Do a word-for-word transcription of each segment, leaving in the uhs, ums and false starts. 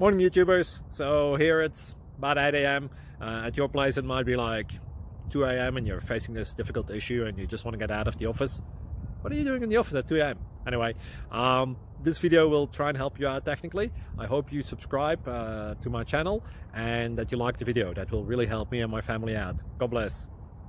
Morning YouTubers. So here it's about eight A M Uh, at your place it might be like two A M and you're facing this difficult issue and you just want to get out of the office. What are you doing in the office at two A M? Anyway, um, this video will try and help you out technically. I hope you subscribe uh, to my channel and that you like the video. That will really help me and my family out. God bless.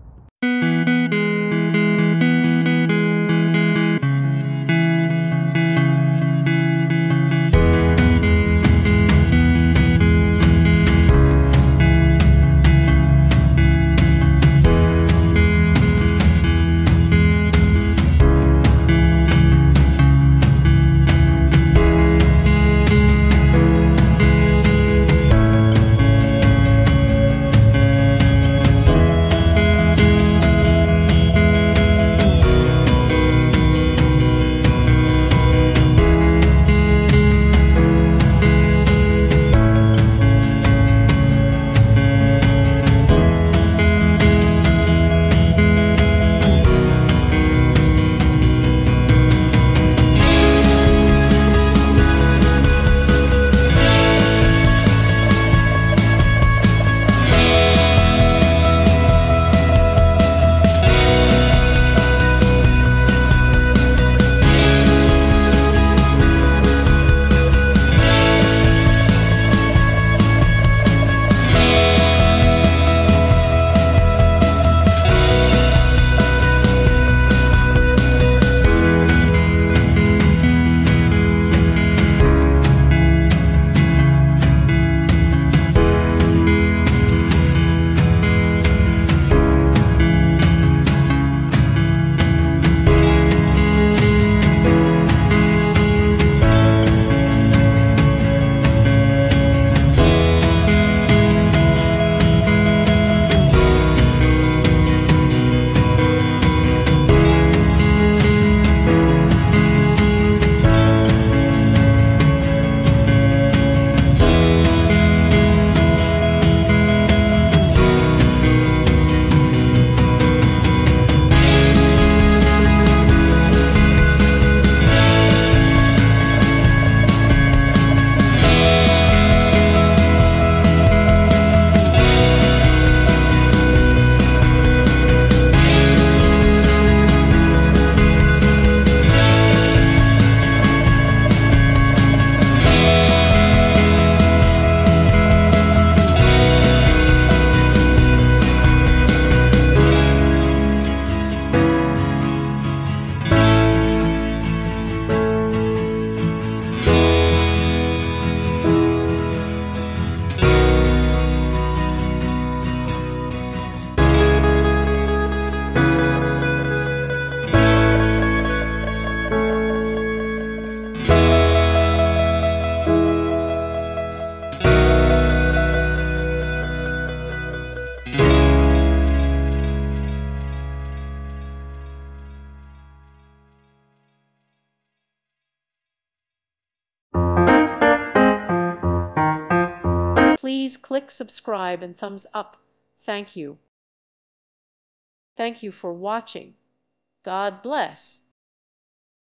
Please click subscribe and thumbs up. Thank you. Thank you for watching. God bless.